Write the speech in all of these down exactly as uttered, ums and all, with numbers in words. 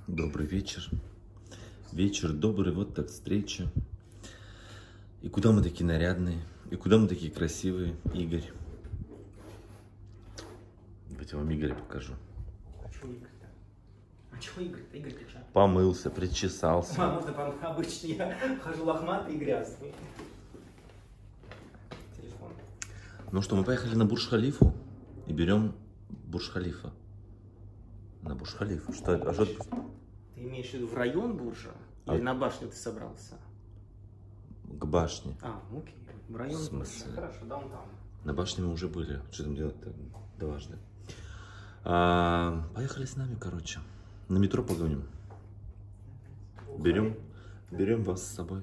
Добрый вечер. Вечер добрый, вот так встреча. И куда мы такие нарядные, и куда мы такие красивые, Игорь. Давайте вам Игоря покажу. А чего Игорь-то? А чего Игорь-то? Игорь-то что? Помылся, причесался. Мама, обычно я хожу лохматый и грязный. Телефон. Ну что, мы поехали на Бурдж-Халифу и берем Бурдж-Халифа. На Бурдж-Халифу. Что это? А что это? Ты имеешь в виду в район Буржа? А... Или на башню ты собрался? К башне. А, окей. В район В смысле? Буржа. Хорошо, даунтаун. На башне мы уже были. Что там делать-то? Дважды. А, поехали с нами, короче. На метро погоним. Берем, берем вас с собой.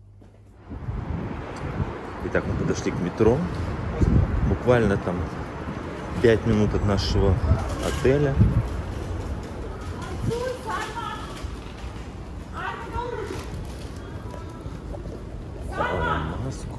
Итак, мы подошли к метро. Буквально там пять минут от нашего отеля. Маску.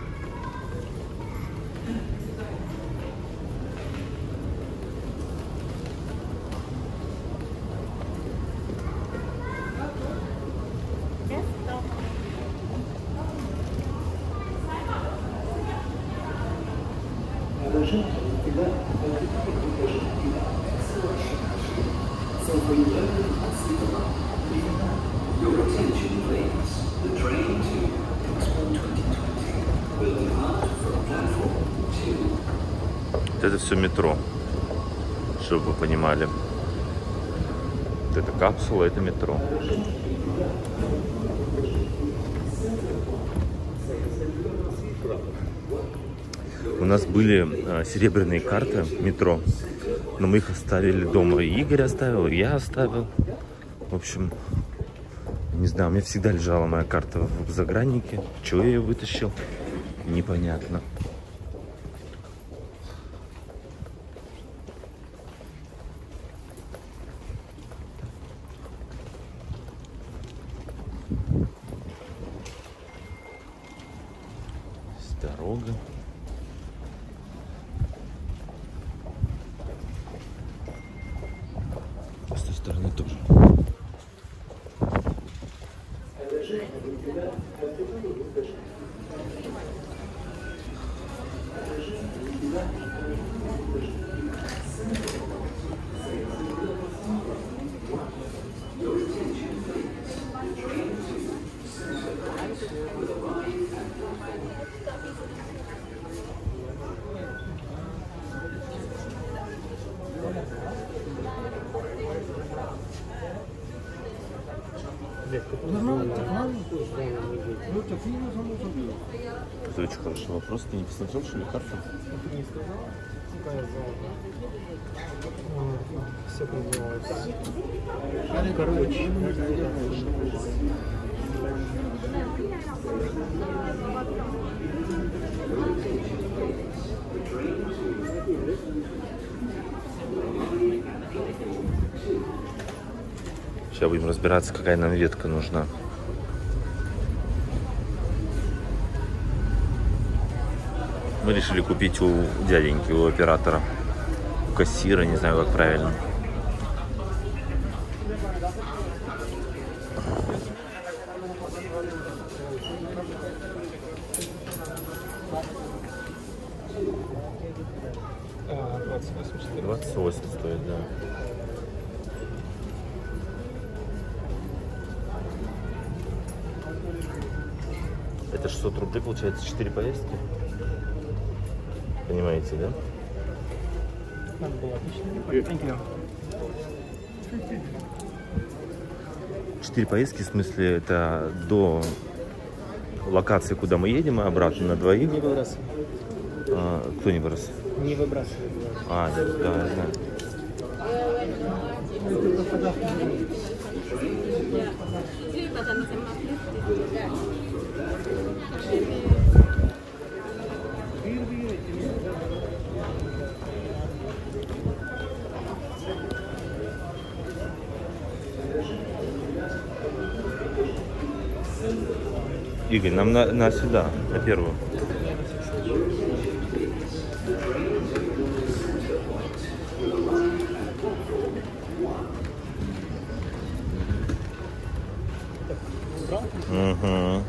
Это все метро, чтобы вы понимали. Вот это капсула, это метро. У нас были э, серебряные карты метро, но мы их оставили дома. И Игорь оставил, и я оставил. В общем, не знаю, у меня всегда лежала моя карта в заграннике. Чего я ее вытащил, непонятно. Дорога. С той стороны тоже. Это очень хороший вопрос. Ты не посмотрел, что ли, карту? Ты не сказал? Какая зона? Все поднималось. Короче. Сейчас будем разбираться, какая нам ветка нужна. Мы решили купить у дяденьки, у оператора, у кассира, не знаю, как правильно. двадцать восемь стоит, да. Это шестьсот рублей, получается, четыре поездки. Понимаете, да? Надо было отлично. Четыре поездки, в смысле, это до локации, куда мы едем, и обратно на двоих. Не выбрасывай. А, кто не выбрасывает? Не выбрасывай. А, да, да, я знаю. Игорь, нам на, на сюда, на первую. Угу.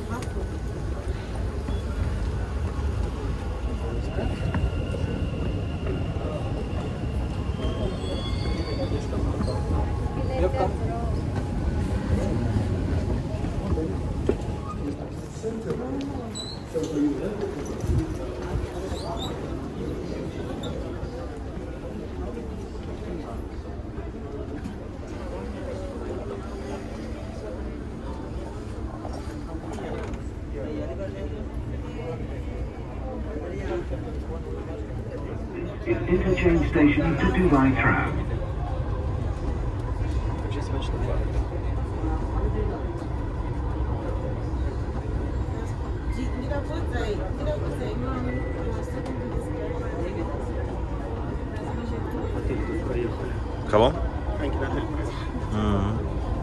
Interchange station to Dubai Tram. Кого? Mm.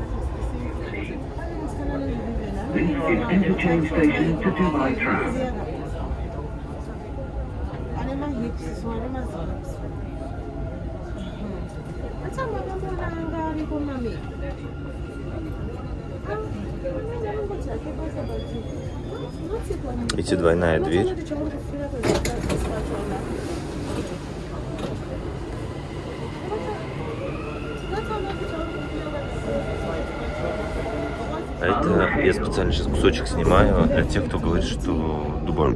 This is interchange station to Dubai Tram. Видите, двойная дверь. А это я специально сейчас кусочек снимаю для тех, кто говорит, что Дубай.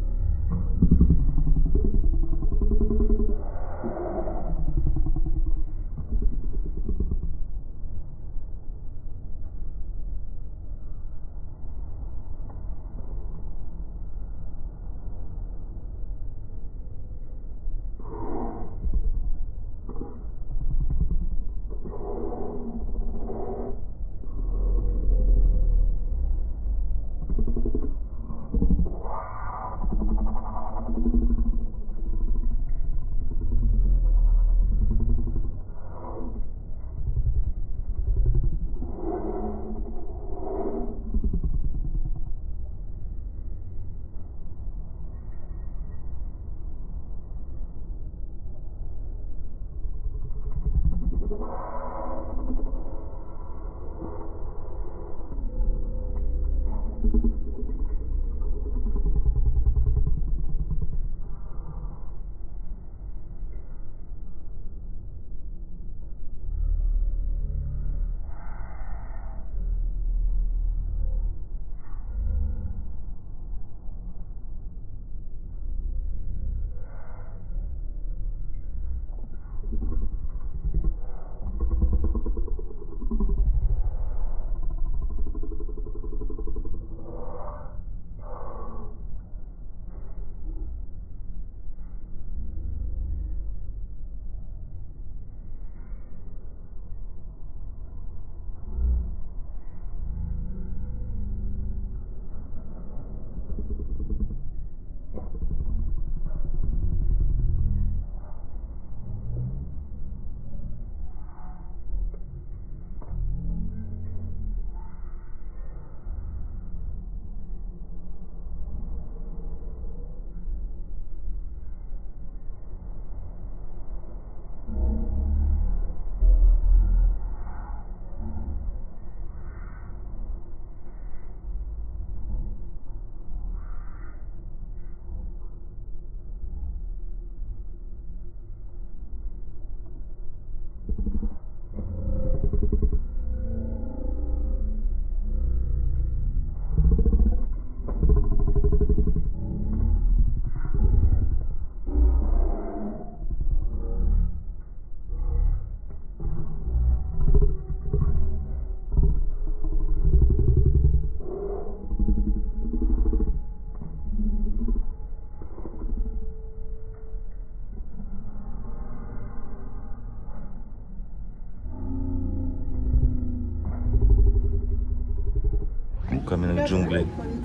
Каменных джунглей.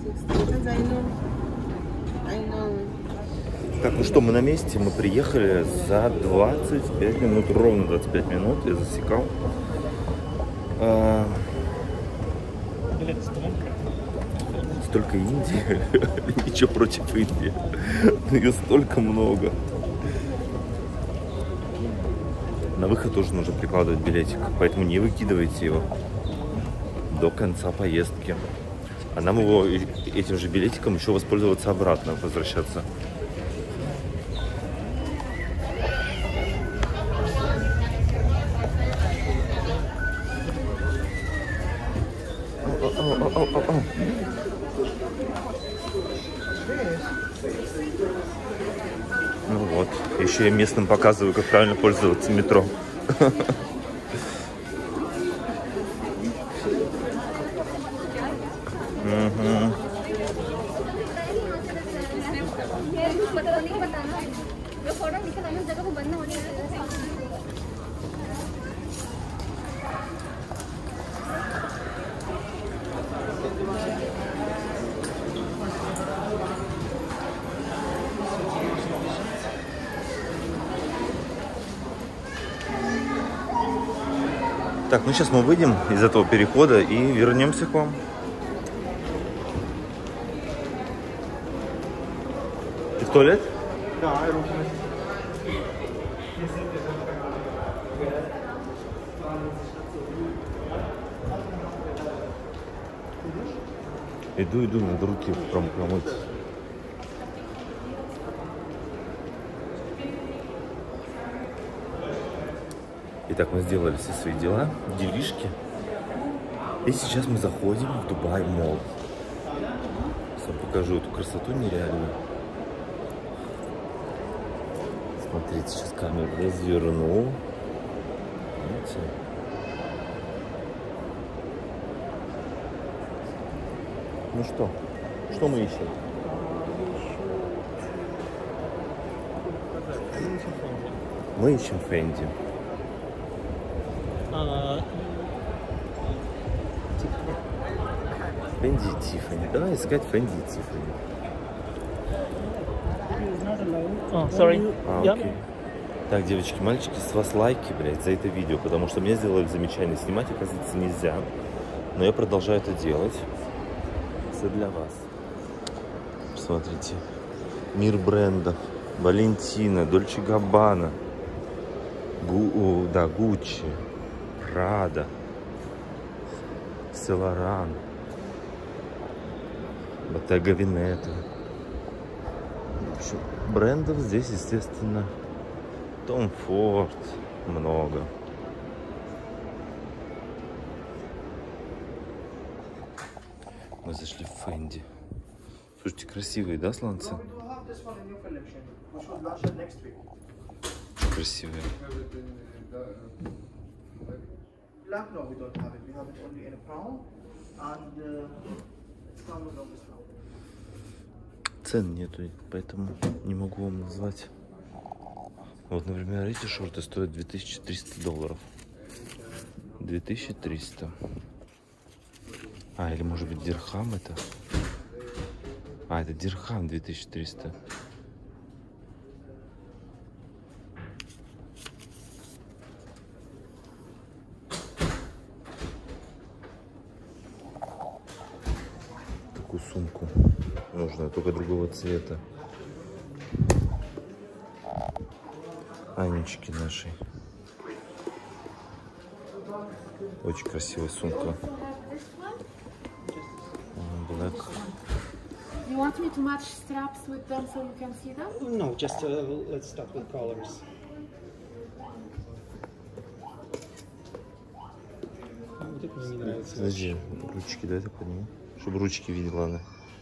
Так, ну что, мы на месте, мы приехали за двадцать пять минут, ровно двадцать пять минут, я засекал. А... Столько Индии, ничего против Индии, ее столько много. На выход тоже нужно прикладывать билетик, поэтому не выкидывайте его. до конца поездки. А нам его этим же билетиком еще воспользоваться обратно, возвращаться. О-о-о-о-о-о. Ну вот, еще я местным показываю, как правильно пользоваться метро. Так, ну сейчас мы выйдем из этого перехода и вернемся к вам. Ты в туалет? Да, Иду, иду, надо руки промыть. Итак, мы сделали все свои дела, делишки. И сейчас мы заходим в Дубай Молл. Сейчас вам покажу эту красоту нереальную. Смотрите, сейчас камеру разверну. Видите? Ну что? Что мы ищем? Мы ищем Фенди. Фенди и Тиффани. Давай искать Фенди и Тиффани. Oh, sorry. А, Yeah. окей. Так, девочки, мальчики, с вас лайки, блядь, за это видео, потому что мне сделали замечание. Снимать, оказывается, нельзя. Но я продолжаю это делать. Все для вас. Смотрите. Мир брендов. Валентина, Дольче Габбана. Гу, о, да, Гуччи. Прада. Селаран. Bottega Veneta. В общем, брендов здесь, естественно, Том Форд много. Мы зашли в Фенди. Слушайте, красивые, да, сланцы? Красивые. Black, no, we don't have it. We have it only in a brown and uh, it's come with this now. Цен нету, поэтому не могу вам назвать. Вот, например, эти шорты стоят две тысячи триста долларов. две тысячи триста. А, или может быть дирхам это? А, это дирхам две тысячи триста. Такую сумку нужно, только другого цвета. Анечки нашей. Очень красивая сумка. Black. You want me to match straps with them so you can see them? No, just uh, let's start with colors. Вот это мне не нравится. Подожди, ручки, да, я подниму? Чтобы ручки видела она.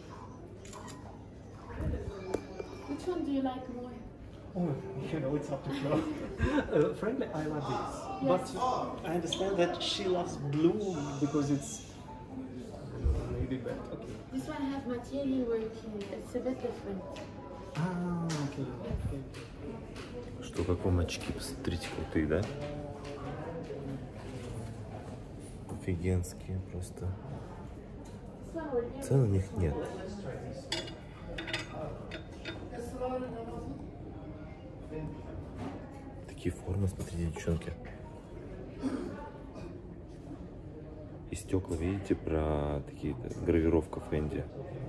Which one do you like more? Oh, you know, it's up to Flo. uh, frankly, I love this. Yes. But I understand that she loves blue because it's maybe better. Okay. This one has material working. It's a bit different. Ah, okay. okay. Что, как вам очки? Посмотрите, крутые, да? Офигенские просто. Цен у них нет. Такие формы, смотрите, девчонки. И стекла, видите, про такие гравировка Фенди.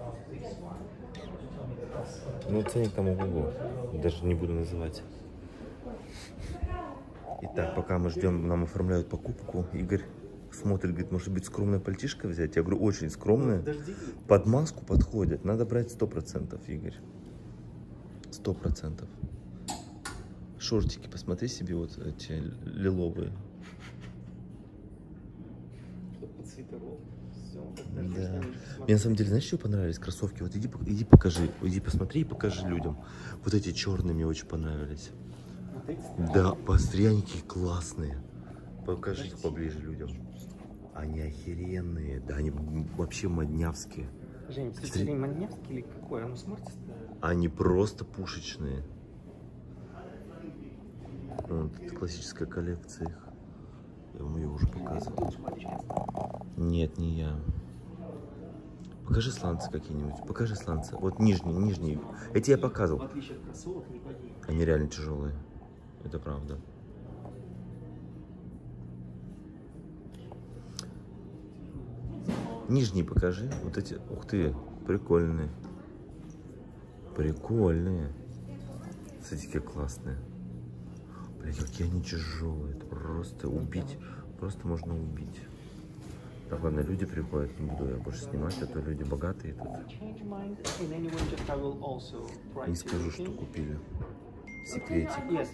Ну, ценник там ого-го. Даже не буду называть. Итак, пока мы ждем, нам оформляют покупку. Игорь смотрит, говорит, может быть, скромное пальтишко взять? Я говорю, очень скромное. Подождите. Под маску подходит. Надо брать сто процентов, Игорь. Сто процентов. Шортики, посмотри себе вот эти лиловые. Под свитерок. Все. Да. Мне на самом деле, знаешь, что понравились? Кроссовки. Вот иди, иди покажи. Иди посмотри и покажи людям. Вот эти черные мне очень понравились. Вот эти? Да, посмотри, они какие классные. Покажи их поближе людям. Они охеренные. Да, они вообще моднявские. Жень, ты Смотри. Жень Маневский или какой? Оно смотрится? Они просто пушечные. Вот, это классическая коллекция их. Я вам ее уже показывал. Нет, не я. Покажи сланцы какие-нибудь. Покажи сланцы. Вот нижние, нижние. Эти я В показывал. отличие от кроссовок, не падает. Они реально тяжелые. Это правда. Нижние покажи. Вот эти. Ух ты, прикольные. Прикольные. Смотрите, какие классные. Блин, какие они тяжелые. Это просто убить. Просто можно убить. Так, ладно, люди приходят. Не буду я больше снимать, а то люди богатые тут. Не скажу, что купили. Секретик. Yes.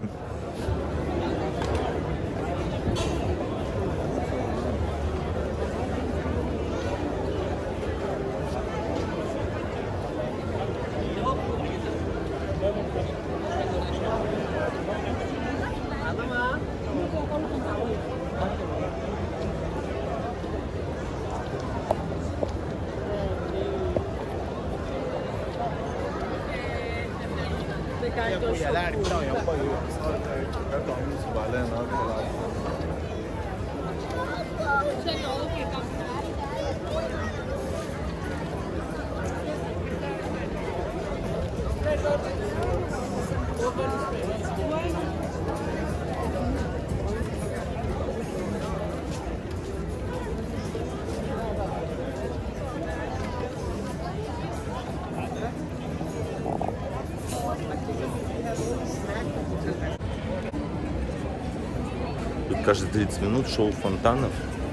Тут каждые тридцать минут шоу фонтанов.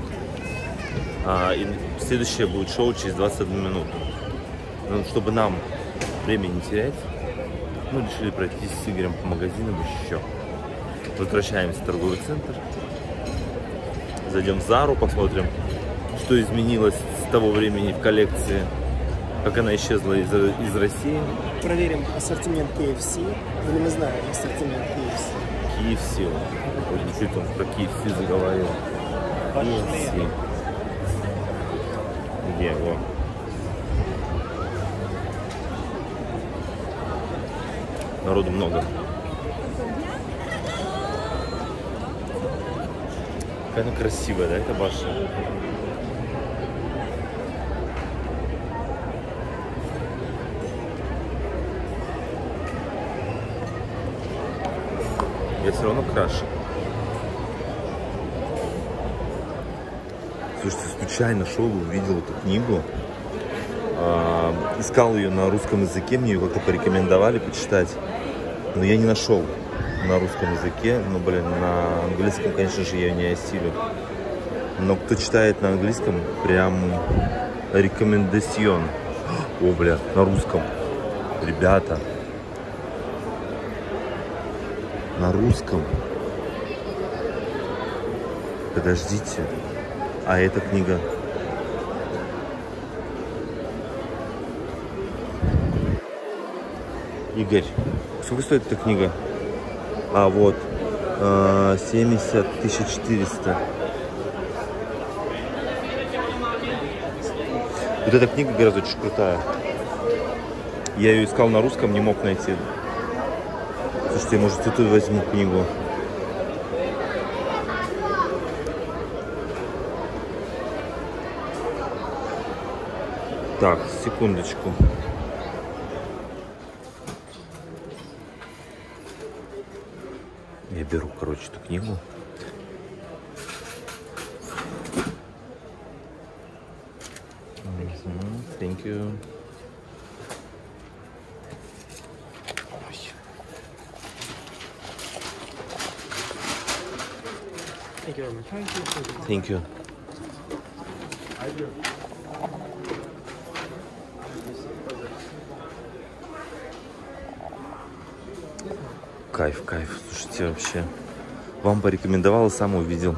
А, и следующее будет шоу через двадцать одну минуту. Ну, чтобы нам время не терять, мы решили пройтись с Игорем по магазинам еще. Возвращаемся в торговый центр. Зайдем в Зару, посмотрим, что изменилось с того времени в коллекции, как она исчезла из, из России. Проверим ассортимент кей эф си. Или мы знаем ассортимент кей эф си. кей эф си. Вот чуть он про кей эф си заговорил. кей эф си. Где его? Народу много. Какая она красивая, да, эта башня? Я все равно краше. Слушайте, случайно шел, увидел эту книгу. Э, искал ее на русском языке, мне ее как-то порекомендовали почитать. Но я не нашел на русском языке. Ну, блин, на английском, конечно же, я ее не осилю. Но кто читает на английском, прям рекомендацион. О, бля, на русском. Ребята. На русском. Подождите. А эта книга? Игорь, сколько стоит эта книга? А, вот. семьдесят тысяч четыреста. Вот эта книга, говорят, очень крутая. Я ее искал на русском, не мог найти. Слушайте, может, я тут возьму книгу. Так, секундочку. Я беру, короче, эту книгу. Mm-hmm. Thank you. Thank very much. Thank you. Thank you. Кайф, кайф. Слушайте, вообще. Вам порекомендовал, сам увидел.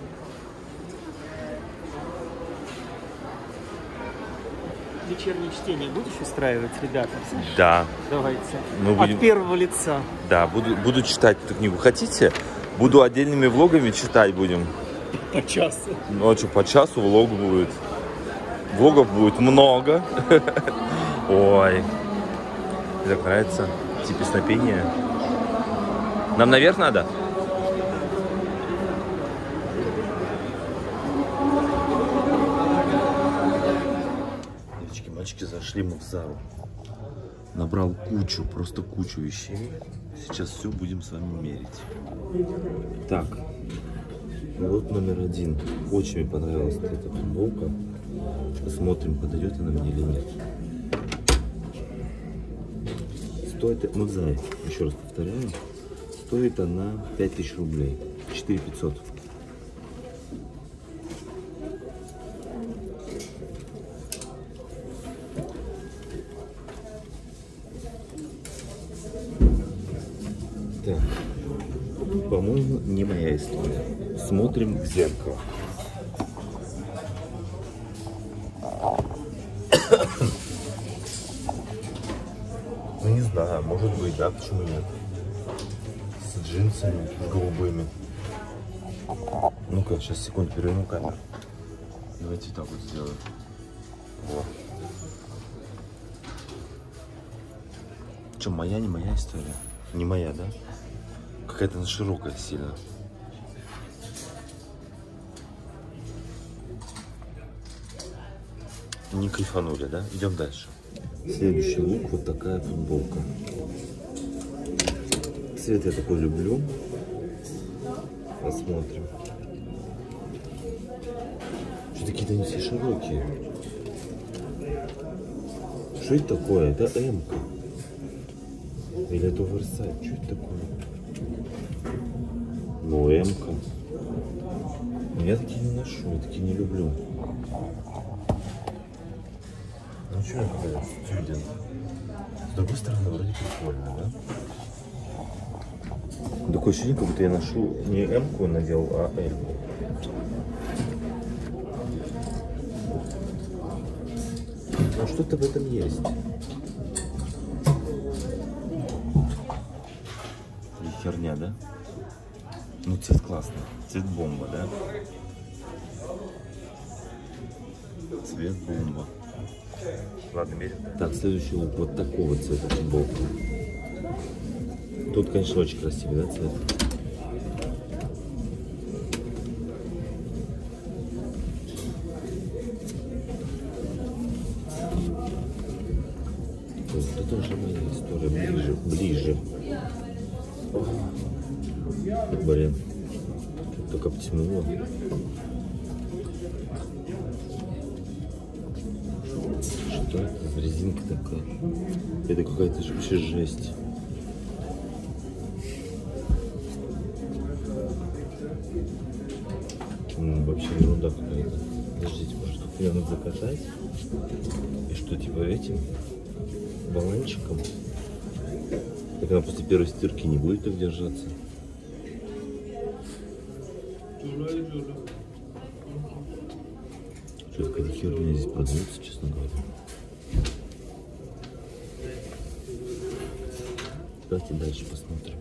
Вечернее чтение будешь устраивать, ребята? Да. Давайте. Мы будем... От первого лица. Да, буду, буду читать эту книгу. Хотите? Буду отдельными влогами читать будем. По часу. Ну, а что, по часу влог будет. Влогов будет много. Ой. Мне так нравится. Типа песнопение. Нам наверх надо? Девочки, мальчики, зашли мы в Зару. Набрал кучу, просто кучу вещей. Сейчас все будем с вами мерить. Так. Вот номер один. Очень мне понравилась эта футболка. Посмотрим, подойдет она мне или нет. Стоит, ну, Зай, еще раз повторяю, стоит она пять тысяч рублей. четыре тысячи пятьсот. Так. По-моему, не моя история. Смотрим в зеркало. Ну, не знаю, может быть, да, почему нет? С джинсами голубыми. Ну-ка, сейчас, секунду, переверну камеру. Давайте так вот сделаем. Вот. Что, моя, не моя история? Не моя, да? Какая-то она широкая сильно. Не кайфанули, да? Идем дальше. Следующий лук, вот такая футболка. Цвет я такой люблю. Посмотрим. Что такие-то они все широкие. Что это такое? Это М-ка. Или это оверсайз? Что это такое? Ну, М-ка. Я такие не ношу, я такие не люблю. Ну что, я говорю, студент. С другой стороны, вроде прикольно, да? Такое ощущение, как будто я ношу не М-ку надел, а Л-ку. Ну что-то в этом есть. Или херня, да? Ну цвет классный. Цвет бомба, да? Цвет бомба. Ладно, мерим. Так, следующий лук вот такого цвета футболка. Тут, конечно, очень красивый, да, цвет? Вот это уже моя история. Ближе, ближе. Блин, что-то только обтянуло. Что это за резинка такая? Это какая-то же вообще жесть. М, вообще ерунда какая-то. Подождите, может тут ее надо закатать? И что, типа этим баланчиком? Так она после первой стирки не будет так держаться. Что какая-то херня здесь продается, честно говоря. Давайте дальше посмотрим.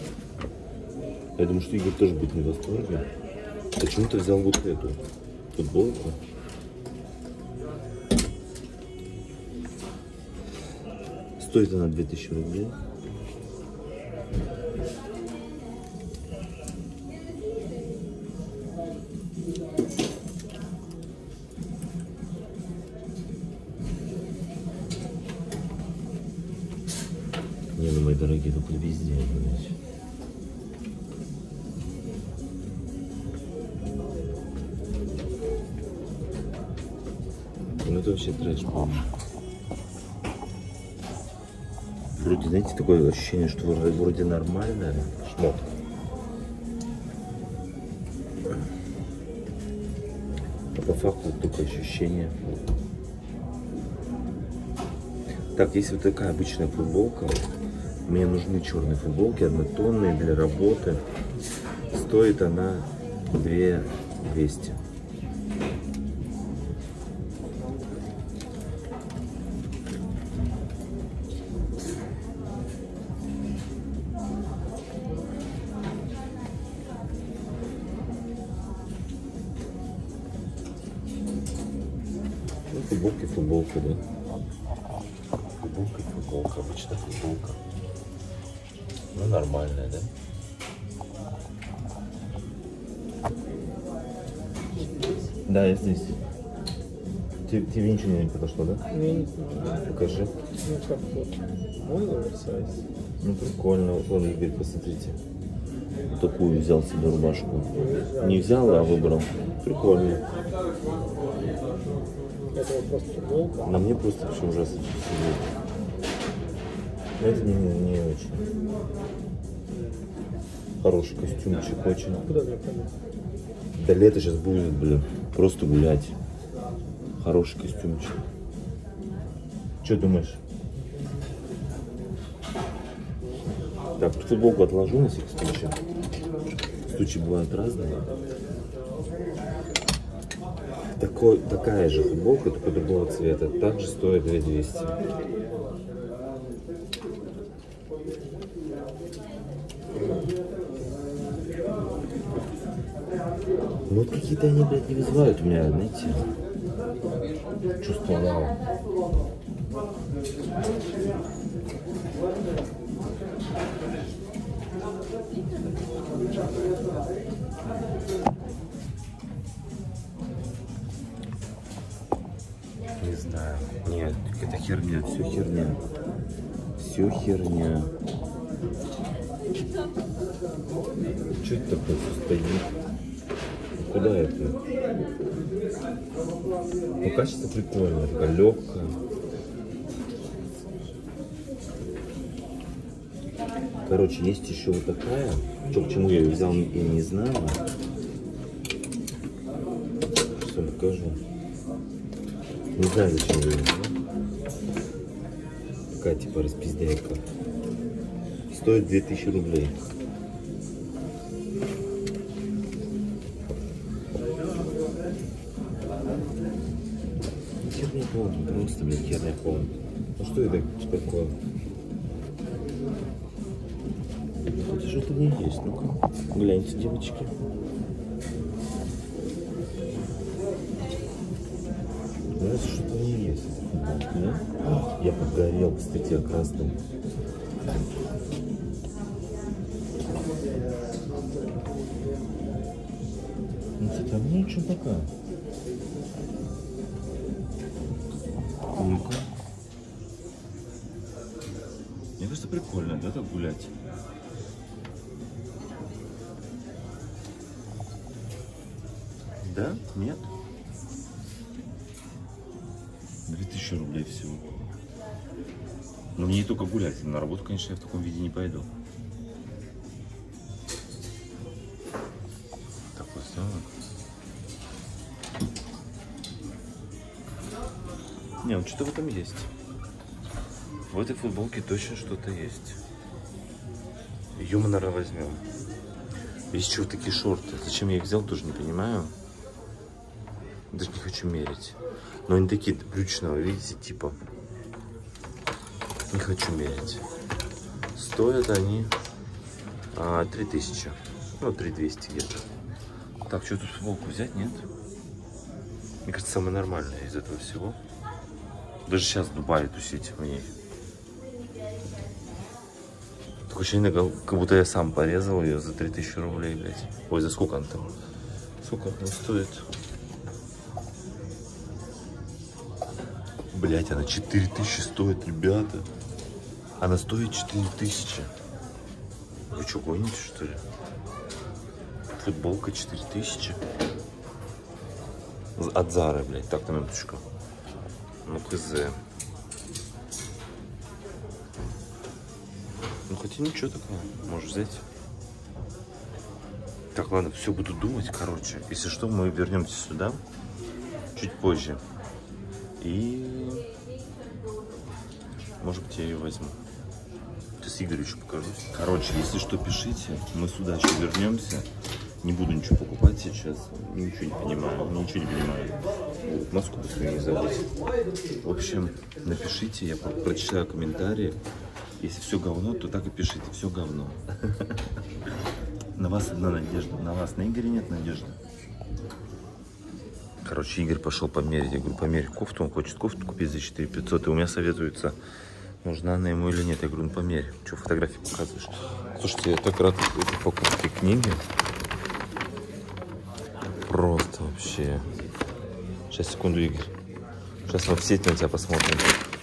Я думаю, что Игорь тоже будет не в восторге. Почему ты взял вот эту футболку? Стоит она две тысячи рублей. Не, ну мои дорогие, тут везде, понимаете. Ну это вообще трэш, по-моему. Вроде, знаете, такое ощущение, что вроде нормальная шмотка. А по факту только ощущение. Так, есть вот такая обычная футболка. Мне нужны черные футболки, однотонные для работы. Стоит она две двести. Ну, футболки, футболка, да. Футболка, футболка, обычная футболка. Ну, нормальная, да? Да, я здесь. Тебе, тебе ничего не подошло, да? Нет. Покажи. Ну как вот. Мой оверсайз. Ну, прикольно. Вон, Игорь, посмотрите. Вот такую взял себе рубашку. Не взял, а выбрал. Прикольно. Это вот просто футболка. На мне просто вообще ужасно сидит. Но это не, не, не очень. Хороший костюмчик очень. Куда мне пойдет? Да лето сейчас будет, блин. Просто гулять. Хороший костюмчик. Что думаешь? Так, футболку отложу на всякий случай. Случаи бывают разные. Такой, такая же футболка, только другого цвета. Также стоит две двести. Ну вот какие-то они, блядь, не вызывают у меня, знаете, чувство вау. Не знаю. Нет, это херня, все херня. Все херня. Что это такое стоит? Куда это? Ну, качество прикольное, такая легкая. Короче, есть еще вот такая. Что, к чему я ее взял, я не знаю. Что покажу. Не знаю, зачем я ее взял. Такая типа распиздяйка. Стоит две тысячи рублей. Херня полная, просто, блин, херня полная. Ну что это такое? Это что-то не есть, ну-ка. Гляньте, девочки. Знаете, что-то не есть. Да? Я подгорел, кстати, красным. Ну, это, ну, что такая? Ну-ка. Мне кажется, прикольно, да, так гулять? Да? Нет? две тысячи рублей всего. Но мне не только гулять. На работу, конечно, я в таком виде не пойду. Так вот сделано. Не, ну что-то в этом есть. В этой футболке точно что-то есть. Ее мы, наверное, возьмем. Есть еще вот такие шорты. Зачем я их взял, тоже не понимаю. Даже не хочу мерить. Но они такие брючного, видите, типа. Не хочу мерить. Стоят они а, три тысячи. Ну, три двести где-то. Так, что тут футболку взять, нет? Мне кажется, самое нормальное из этого всего. Даже сейчас в Дубае тусить в ней. Такое ощущение, как будто я сам порезал ее за три тысячи рублей, блядь. Ой, за сколько она там? Сколько она стоит? Блять, она четыре тысячи стоит, ребята. Она стоит четыре тысячи. Вы что, гоните, что ли? Футболка четыре тысячи. От Зары, блядь. Так, на минуточку. Ну, хз. Ну, хотя ничего такого. Можешь взять. Так, ладно, все буду думать, короче. Если что, мы вернемся сюда. чуть позже. И, может быть, я ее возьму. Сейчас Игорю еще покажу. Короче, если что, пишите. Мы сюда еще вернемся. Не буду ничего покупать сейчас. Ничего не понимаю. Ничего не понимаю. Вот, маску быстро не забыть. В общем, напишите. Я прочитаю комментарии. Если все говно, то так и пишите. Все говно. На вас одна надежда. На вас, на Игоря нет надежды. Короче, Игорь пошел померить. Я говорю, померь кофту. Он хочет кофту купить за четыре тысячи пятьсот. И у меня советуется, нужна она ему или нет. Я говорю, ну померь. Что, фотографии показываешь? Слушайте, я так рад этой покупке книги. Просто вообще. Сейчас, секунду, Игорь. Сейчас мы в сеть на тебя посмотрим.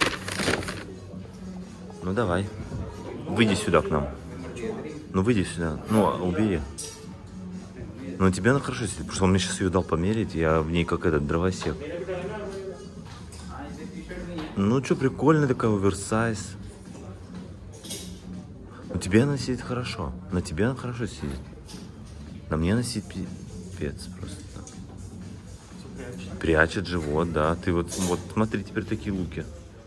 Ну давай. Выйди сюда к нам. Ну выйди сюда. Ну, убери. Ну тебе она хорошо сидит, потому что он мне сейчас ее дал померить. Я в ней как этот дровосек. Ну что, прикольная такая, оверсайз. Ну тебе она сидит хорошо. На тебе она хорошо сидит. На мне она сидит пипец просто. Прячет живот, да. Ты вот, вот смотри, теперь такие луки.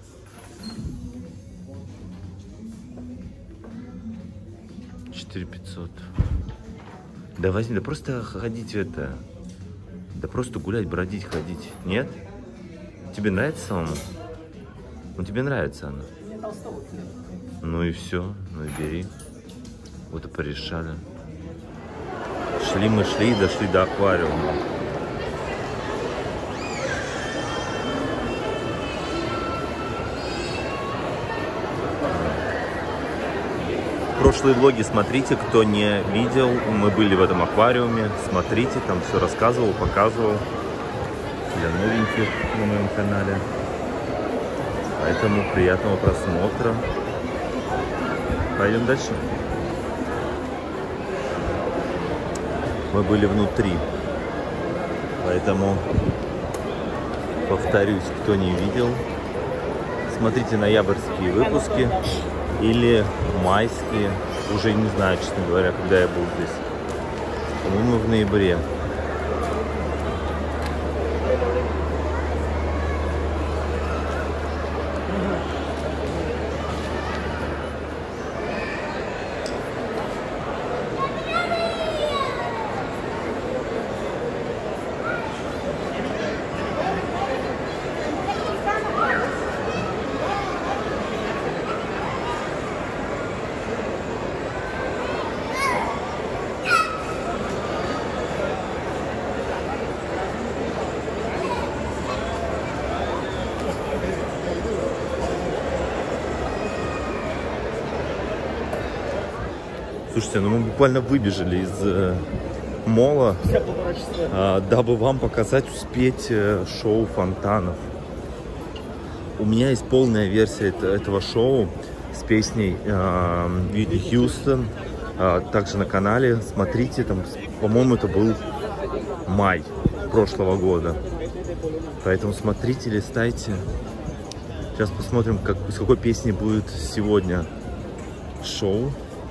четыре тысячи пятьсот. Да возьми, да просто ходить это. Да просто гулять, бродить, ходить. Нет? Тебе нравится самому? Ну тебе нравится она. Ну и все, ну и бери. Вот и порешали. Шли мы, шли и дошли до аквариума. Прошлые влоги смотрите, кто не видел, мы были в этом аквариуме, смотрите, там все рассказывал, показывал для новеньких на моем канале. Поэтому приятного просмотра. Пойдем дальше. Мы были внутри, поэтому повторюсь, кто не видел, смотрите ноябрьские выпуски. Или майские, уже не знаю, честно говоря, когда я был здесь. По-моему, в ноябре. Слушайте, ну мы буквально выбежали из э, мола, э, дабы вам показать, успеть э, шоу фонтанов. У меня есть полная версия это, этого шоу с песней э, Уитни Хьюстон, э, также на канале. Смотрите, там, по-моему, это был май прошлого года. Поэтому смотрите, листайте. Сейчас посмотрим, как, с какой песни будет сегодня шоу.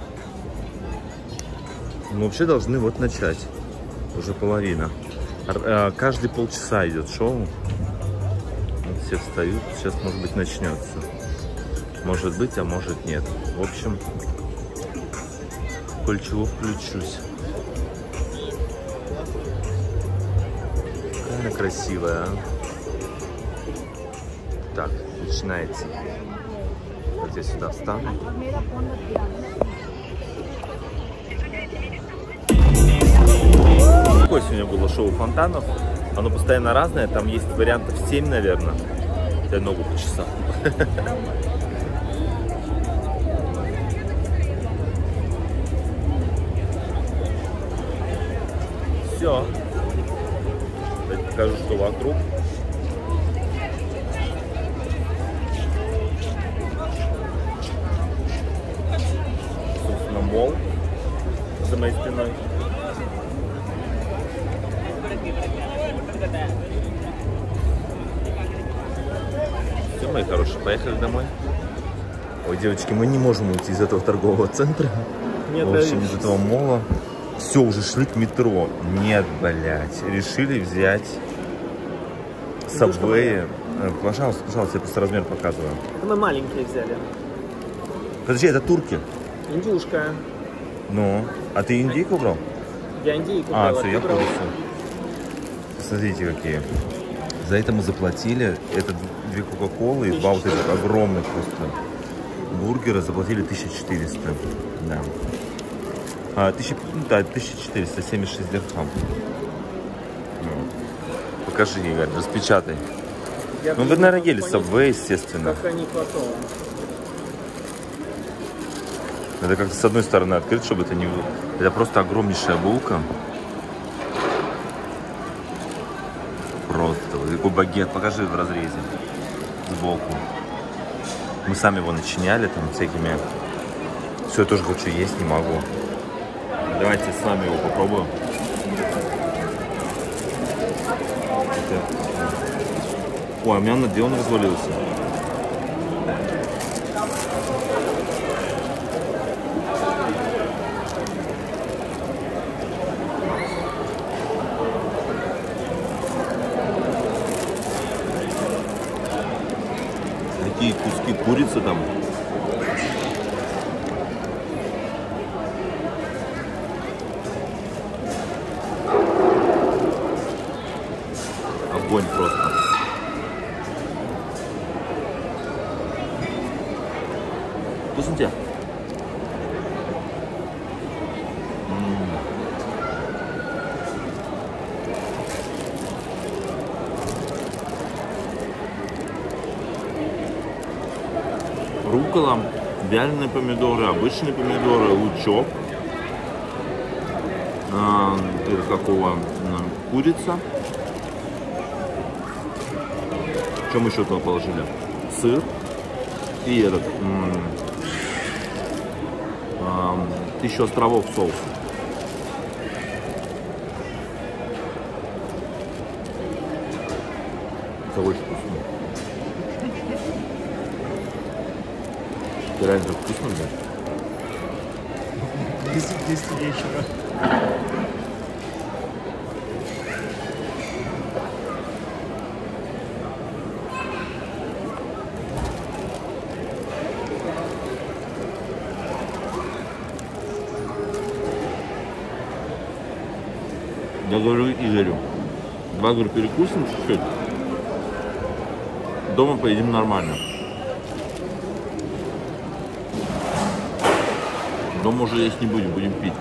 Мы вообще должны вот начать. Уже половина. Каждые полчаса идет шоу. Вот все встают. Сейчас, может быть, начнется. Может быть, а может нет. В общем, кое-чего включусь. Какая она красивая, а? Так, начинается. Вот я сюда встану. Какое сегодня было шоу фонтанов? Оно постоянно разное, там есть вариантов семь, наверное. Я ногу почесал. Все. Давайте покажу, что вокруг. Собственно, мол за моей спиной. Все, мои хорошие, поехали домой. Ой, девочки, мы не можем уйти из этого торгового центра. Нет, в общем, из этого мола. Все, уже шли к метро. Нет, блядь. Решили взять Subway. Пожалуйста, пожалуйста, я просто размер показываю. Мы маленькие взяли. Подожди, это турки? Индюшка. Ну, а ты индейку брал? Я индейку А, брала, все, ты я брал. курицу. Смотрите, какие. За это мы заплатили. Это две кока-колы и два вот этих огромных просто бургера. Заплатили тысяча четыреста. Да. А, тысяча, ну, да, тысяча четыреста семьдесят шесть дирхам. Ну, покажи, Игорь, распечатай. Я Ну, вы, наверное, ели Subway, естественно. Как они потом. Это как-то с одной стороны открыть, чтобы это не... Это просто огромнейшая булка. Просто. Вот такой багет. Покажи в разрезе. Сбоку. Мы сами его начиняли там всякими... Все, я тоже хочу есть, не могу. Давайте с вами его попробуем. Это... Ой, а у меня на где он развалился? Такие куски курицы там. Огонь просто. Вкусно тебе? М-м. Руккола, вяленые помидоры, обычные помидоры, лучок. А, это какого? Курица. Что мы еще туда положили? Сыр и этот м-м, а, тысячу островов соус. Это очень вкусно. Это реально вкусно, да? десять вечера. Я говорю Игорю, давай, говорю, перекусим чуть-чуть. Дома поедим нормально. Дома уже есть не будем, будем пить.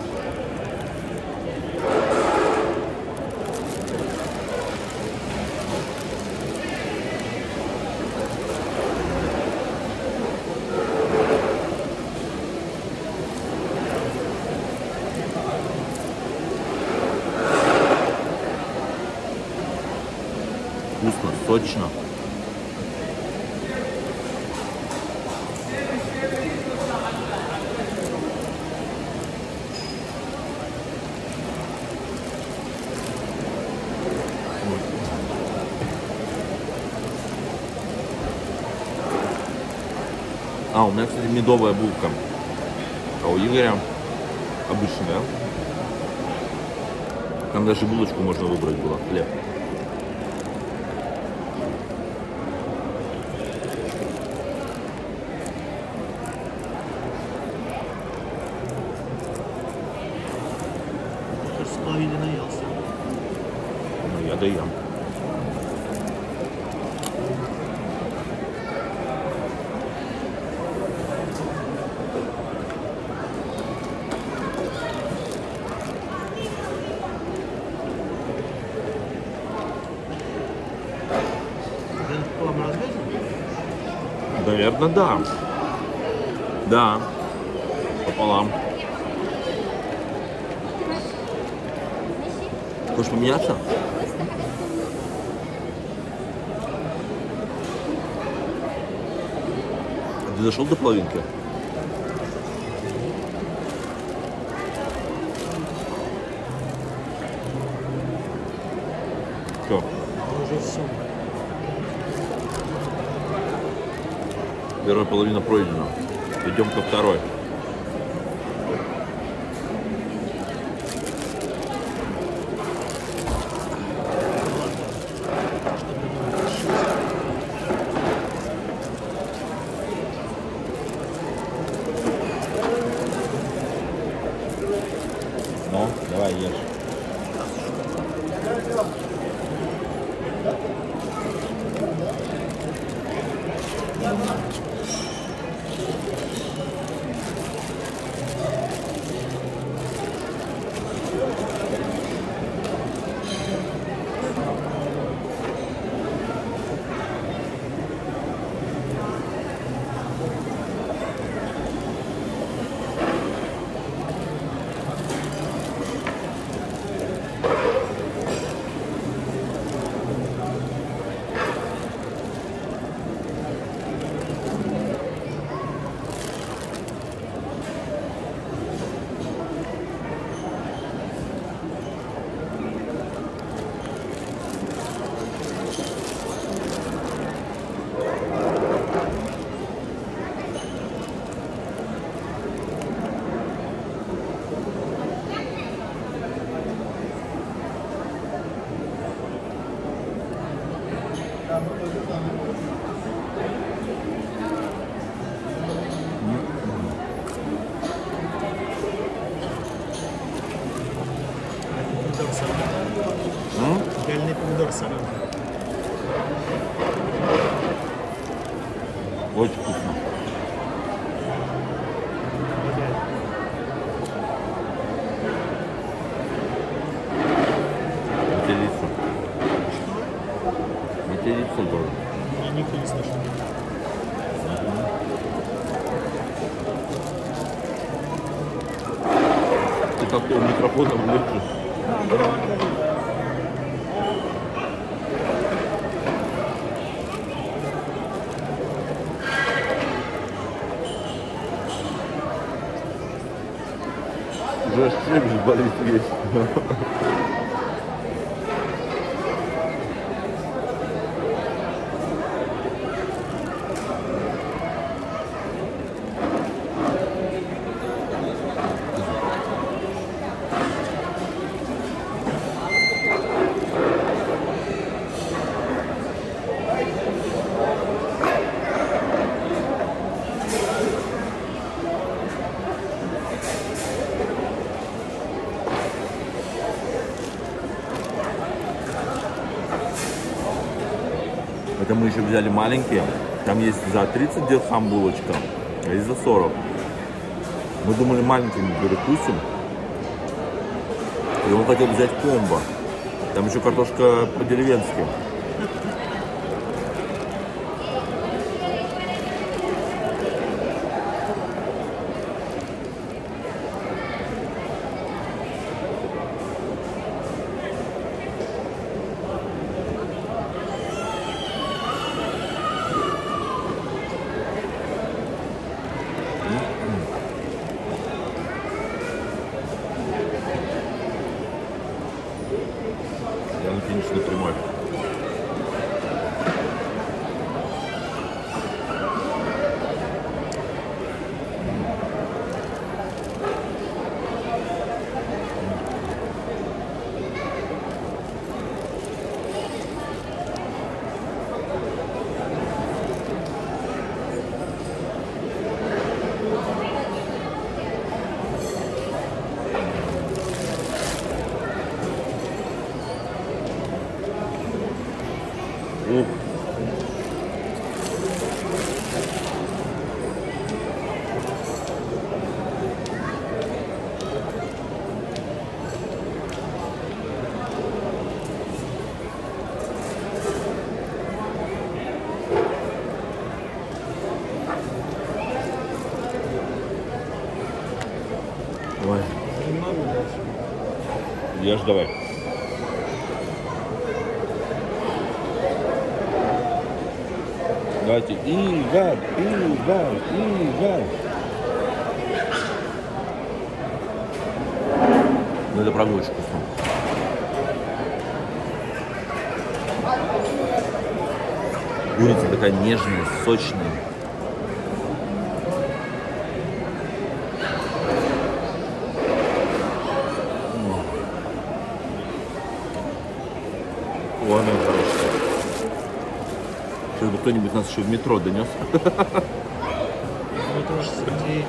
Вкусно, сочно. А, у меня, кстати, медовая булка. А у Игоря обычная. Там даже булочку можно выбрать было, хлеб. С половиной наелся. Ну, я доем. Наверное, да. Да. Пополам. Хочешь поменяться? Ты дошел до половинки? Все. Уже все. Первая половина пройдена. Идем ко второй. Вяленый помидор соленый. Очень вкусно. Материться. Материться было. Я никто не слышал. Ты как-то микрофоном лучше. Уже шесть болит весь. Это мы еще взяли маленькие. Там есть за тридцать дирхам булочка, а есть за сорок. Мы думали маленькими перекусим. И он хотел взять комбо. Там еще картошка по-деревенски. Я на финишной прямой. Ух. Ой. Ешь давай. Давайте. Игорь, Игорь, Игорь. Ну это правда очень вкусно. Курица такая нежная, сочная. Ой, она хорошая. Сейчас бы кто-нибудь нас еще в метро донес. Мы тоже сидим.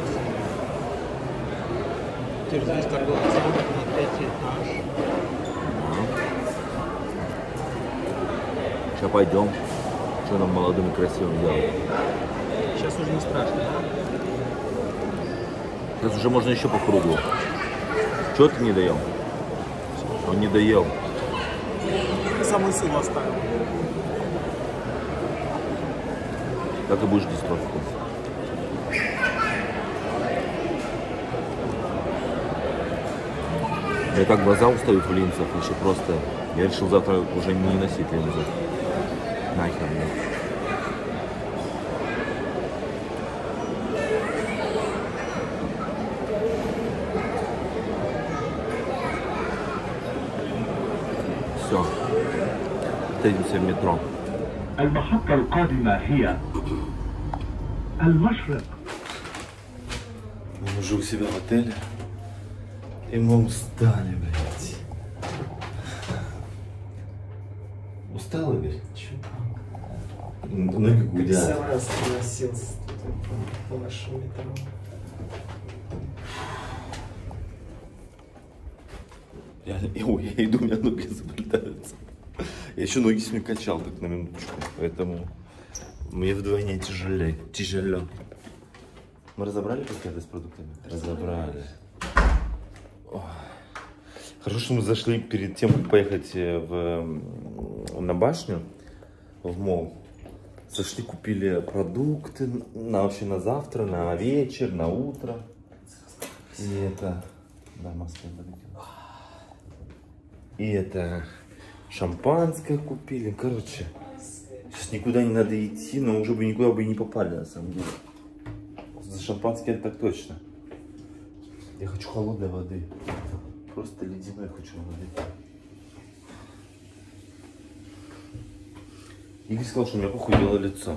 Теперь здесь торговый центр на третий этаж. Сейчас пойдем. Что нам молодым и красивым делать? Сейчас уже не страшно, да? Сейчас уже можно еще по кругу. Чего ты не доел? Он не доел. Ты самую силу оставил. Как и будешь дистрофику. Я так глаза устаю в линзах, еще просто. Я решил завтра уже не носить линзы. Нахер мне. Все. Встретимся в метро. المحطة القادمة هي المشرق. Мы уже у себя в отеле. И мы устали, блядь. Устал, Игорь? Чё там? Ноги гудят. Сам раз носился по, по вашему метро. Реально, ой, я иду, у меня ноги заплетаются. Я еще ноги сегодня качал, так на минуточку. Поэтому мне вдвойне тяжелее. Тяжело. Мы разобрали пакеты с продуктами? Разобрали. Ой. Хорошо, что мы зашли перед тем, как поехать в, на башню, в мол. Зашли, купили продукты на, вообще на завтра, на вечер, на утро. И это... Да, масло. И это шампанское купили. Короче, сейчас никуда не надо идти, но уже бы никуда бы и не попали, на самом деле. За шампанское это так точно. Я хочу холодной воды. Просто ледяной хочу воды. Игорь сказал, что у меня похудело лицо.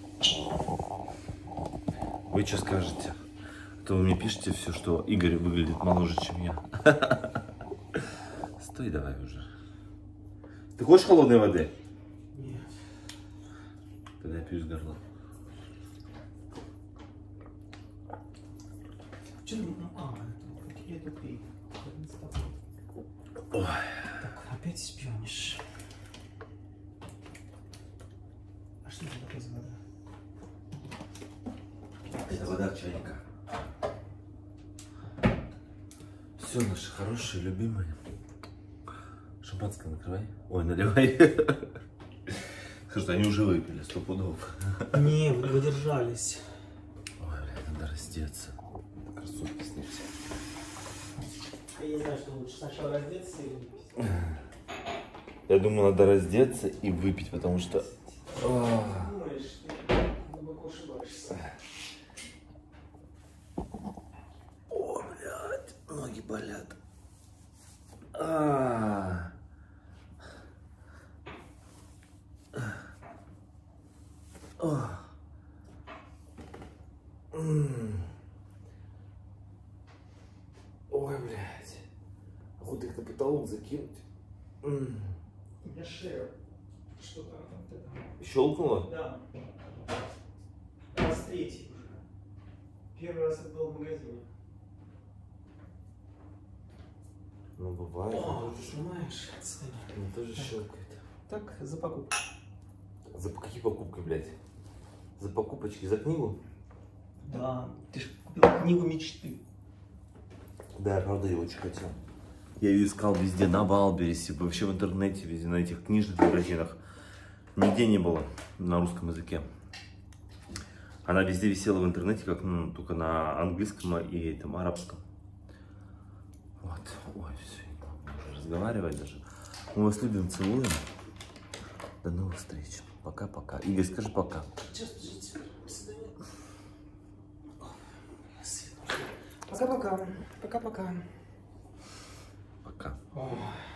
Вы что скажете? А то вы мне пишете все, что Игорь выглядит моложе, чем я. Стой давай уже. Ты хочешь холодной воды? Нет. Тогда я пью из горла. Что ты? А, я это пей. Ой. Так, опять шпионишь. А что это такое за вода? Это вода от чайника. Все, наши хорошие, любимые. Шампанское накрывай. Ой, наливай. Слушай, они уже выпили, сто пудов. Не, вы держались. Ой, блядь, надо раздеться. Красотки снять. Я не знаю, что лучше сначала раздеться или выпить. Я думаю, надо раздеться и выпить, потому что... Думаешь, ты глубоко ошибаешься. О, блядь, ноги болят. А. О. Ой, блядь. Вот их на потолок закинуть. У меня шея что-то вот это. Щелкнуло? Да. Раз третий уже. Первый раз это был в магазине. Ну, бывает. О, ты снимаешь? Отстань. Ну, тоже щелкает. Так, за покупку. За какие покупки, блядь? За покупочки, за книгу? Да, ты же купил книгу мечты. Да, правда, я очень хотел. Я ее искал везде, на Валбересе, вообще в интернете, везде, на этих книжных магазинах. Нигде не было на русском языке. Она везде висела в интернете, как ну, только на английском и там, арабском. Вот. Ой, все, не могу уже разговаривать даже. Мы вас любим, целуем. До новых встреч. Пока-пока. Игорь, скажи пока. Пока-пока. Пока-пока. Пока. Ой.